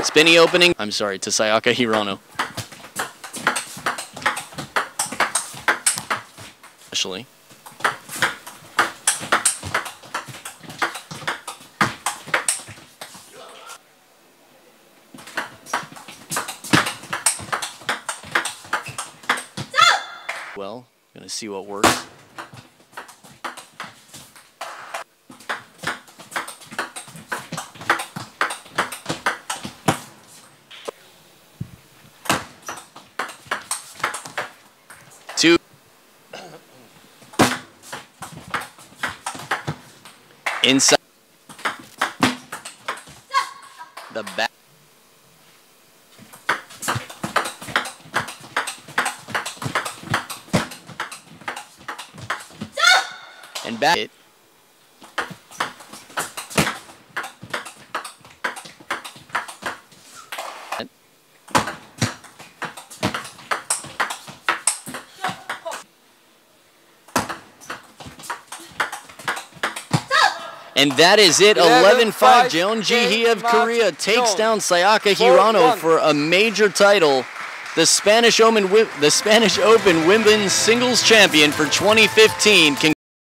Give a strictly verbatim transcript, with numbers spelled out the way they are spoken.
Spinny opening. I'm sorry, to Sayaka Hirano. Especially. Well, gonna see what works. Two. Inside. The back. And back it. And that is it. eleven five. JEON Jihee of Korea takes down Sayaka Hirano for a major title. The Spanish Open, the Spanish Open Women's Singles Champion for twenty fifteen.